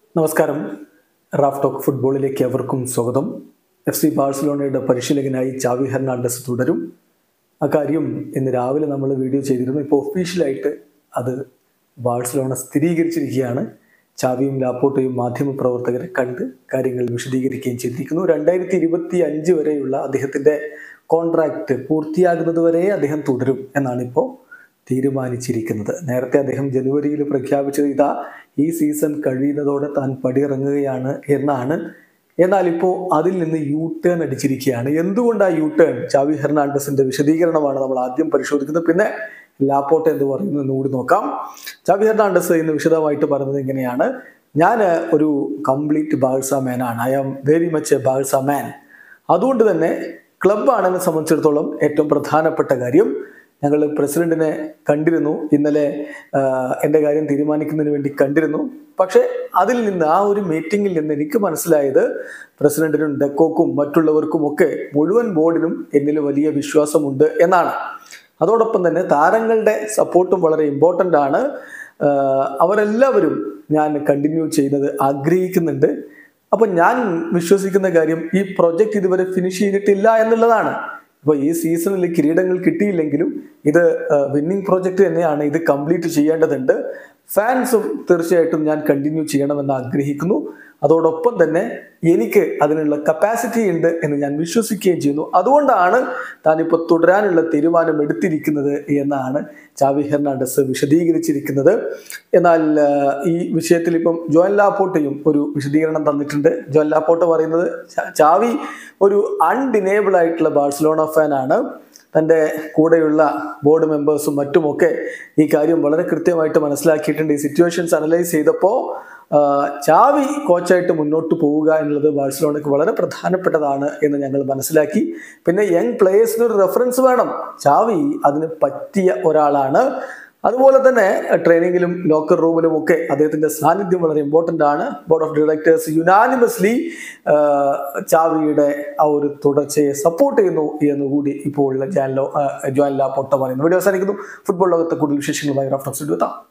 നമസ്കാരം. Raf talk ഫുട്ബോളിലേക്ക് അവർക്കും സ്വാഗതം. FC ബാഴ്സലോണയുടെ പരിശീലകനായി ചാവി ഹെർണാണ്ടസ് തുടരും. അക്കാര്യം ഇന്ന് രാവിലെ നമ്മൾ വീഡിയോ ചെയ്തിരുന്നു. ഇപ്പോൾ ഒഫീഷ്യലായിട്ട് അത് ബാഴ്സലോണ സ്ഥിരീകരിച്ചിരിക്കുകയാണ്. ചാവിയും ലാപ്പോട്ടയും മാധ്യമപ്രവർത്തകരെ കണ്ട് കാര്യങ്ങൾ വിശദീകരിക്കുകയും ചെയ്തിരിക്കുന്നു. 2025 വരെയുള്ള അദ്ദേഹത്തിൻ്റെ കോൺട്രാക്റ്റ് പൂർത്തിയാകുന്നത് വരെ അദ്ദേഹം തുടരും എന്നാണ് ഇപ്പോൾ തീരുമാനിച്ചിരിക്കുന്നത്. നേരത്തെ അദ്ദേഹം ജനുവരിയിൽ പ്രഖ്യാപിച്ചത് ഈ സീസൺ കഴിയുന്നതോടെ താൻ പടിയിറങ്ങുകയാണ് എന്നാണ്. എന്നാൽ ഇപ്പോൾ അതിൽ നിന്ന് യു ടേൺ അടിച്ചിരിക്കുകയാണ്. എന്തുകൊണ്ടാണ് യു ടേൺ? ചാവി ഹെർണാണ്ടസിന്റെ വിശദീകരണമാണ് നമ്മൾ ആദ്യം പരിശോധിക്കുന്നത്. പിന്നെ ലാപ്പോട്ട എന്ത് പറയുന്നു എന്ന് കൂടി നോക്കാം. ചാവി ഹെർണാണ്ടസ് ഇന്ന് വിശദമായിട്ട് പറയുന്നത് ഇങ്ങനെയാണ്: ഞാൻ ഒരു കംപ്ലീറ്റ് ബാഴ്സ മാനാണ്. I am very much a Barca man. അതുകൊണ്ട് തന്നെ ക്ലബ്ബാണെന്നെ സംബന്ധിച്ചിടത്തോളം ഏറ്റവും പ്രധാനപ്പെട്ട കാര്യം, ഞങ്ങൾ പ്രസിഡന്റിനെ കണ്ടിരുന്നു, ഇന്നലെ എൻ്റെ കാര്യം തീരുമാനിക്കുന്നതിന് വേണ്ടി കണ്ടിരുന്നു. പക്ഷേ അതിൽ നിന്ന്, ആ ഒരു മീറ്റിങ്ങിൽ നിന്ന് എനിക്ക് മനസ്സിലായത് പ്രസിഡന്റിനും ഡെക്കോക്കും മറ്റുള്ളവർക്കും ഒക്കെ മുഴുവൻ ബോർഡിനും എന്നിൽ വലിയ വിശ്വാസമുണ്ട് എന്നാണ്. അതോടൊപ്പം തന്നെ താരങ്ങളുടെ സപ്പോർട്ടും വളരെ ഇമ്പോർട്ടൻ്റ് ആണ്. അവരെല്ലാവരും ഞാൻ കണ്ടിന്യൂ ചെയ്യുന്നത് ആഗ്രഹിക്കുന്നുണ്ട്. അപ്പം ഞാൻ വിശ്വസിക്കുന്ന കാര്യം, ഈ പ്രൊജക്റ്റ് ഇതുവരെ ഫിനിഷ് ചെയ്തിട്ടില്ല എന്നുള്ളതാണ്. ഇപ്പോൾ ഈ സീസണിൽ കിരീടങ്ങൾ കിട്ടിയില്ലെങ്കിലും ഇത് വിന്നിങ് പ്രോജക്റ്റ് തന്നെയാണ്. ഇത് കംപ്ലീറ്റ് ചെയ്യേണ്ടതുണ്ട്. ഫാൻസും തീർച്ചയായിട്ടും ഞാൻ കണ്ടിന്യൂ ചെയ്യണമെന്ന് ആഗ്രഹിക്കുന്നു. അതോടൊപ്പം തന്നെ എനിക്ക് അതിനുള്ള കപ്പാസിറ്റി ഉണ്ട് എന്ന് ഞാൻ വിശ്വസിക്കുകയും ചെയ്യുന്നു. അതുകൊണ്ടാണ് താനിപ്പോൾ തുടരാനുള്ള തീരുമാനം എടുത്തിരിക്കുന്നത് എന്നാണ് ചാവി ഹെർണാണ്ടസ് വിശദീകരിച്ചിരിക്കുന്നത്. എന്നാൽ ഈ വിഷയത്തിൽ ഇപ്പം ജോയൽ ലാപ്പോട്ടയും ഒരു വിശദീകരണം തന്നിട്ടുണ്ട്. ജോയൽ ലാപ്പോട്ട പറയുന്നത്, ചാവി ഒരു അൺഡിനേബിൾ ആയിട്ടുള്ള ബാഴ്സലോണ ഫാനാണ്. തൻ്റെ കൂടെയുള്ള ബോർഡ് മെമ്പേഴ്സും മറ്റുമൊക്കെ ഈ കാര്യം വളരെ കൃത്യമായിട്ട് മനസ്സിലാക്കിയിട്ടുണ്ട്. ഈ സിറ്റുവേഷൻസ് അനലൈസ് ചെയ്തപ്പോൾ ചാവി കോച്ചായിട്ട് മുന്നോട്ട് പോവുക എന്നുള്ളത് ബാഴ്സലോണയ്ക്ക് വളരെ പ്രധാനപ്പെട്ടതാണ് എന്ന് ഞങ്ങൾ മനസ്സിലാക്കി. പിന്നെ യങ് പ്ലേയേഴ്സിന് ഒരു റെഫറൻസ് വേണം. ചാവി അതിന് പറ്റിയ ഒരാളാണ്. അതുപോലെ തന്നെ ട്രെയിനിങ്ങിലും ലോക്കർ റൂമിലും ഒക്കെ അദ്ദേഹത്തിൻ്റെ സാന്നിധ്യം വളരെ ഇമ്പോർട്ടൻ്റ് ആണ്. ബോർഡ് ഓഫ് ഡയറക്ടേഴ്സ് യുനാനിമസ്ലി ചാവിയുടെ ആ ഒരു തുടർച്ചയെ സപ്പോർട്ട് ചെയ്യുന്നു എന്നുകൂടി ഇപ്പോൾ ജോയൽ ലാപ്പോട്ട പറയുന്നു. വീഡിയോ അവസാനിക്കുന്നു. ഫുട്ബോൾ ലോകത്തെ കൂടുതൽ വിശേഷങ്ങളുമായി റാഫ് ടോക്സ് എത്താം.